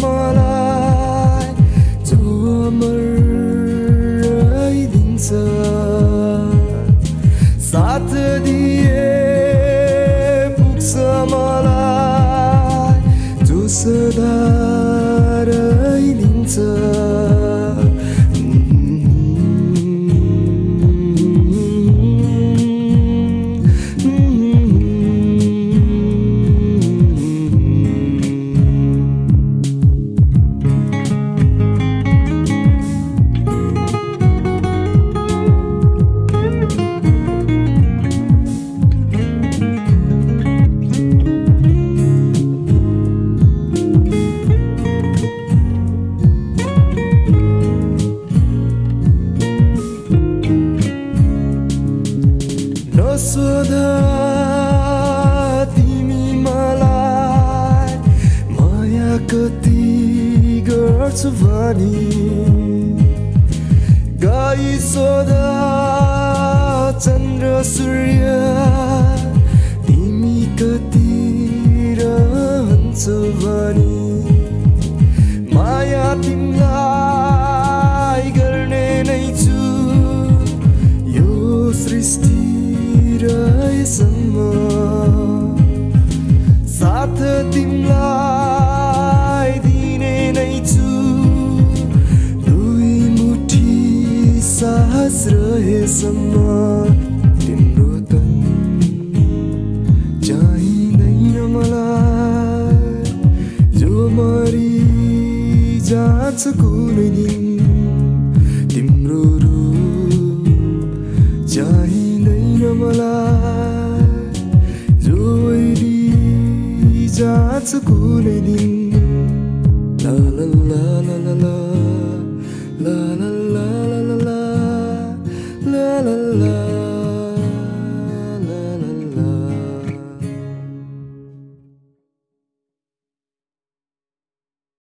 मलाई जो अमर रहिदिन्छ साथ दिए पुग्छ मलाई जो सदा रहिदिन्छ सोधा तिमी मलाई माया कति गर्छु भनी गाई सोधा चन्द्र सूर्य तिमी कति रहन्छौ भनी माया तिमीलाई गर्ने नै छु यो सृष्टि रहेसम्म साथ तिमीलाई दिने नै छु दुई मुठी साहस रहेसम्म तिम्रो तन चाहिँदैन मलाई जो मरि जान्छ कुनै दिन तिम्रो रूप चाहिँदैन मलाई जो वैरी जान्छ कुनै दिन ला ला ला ला ला ला ला ला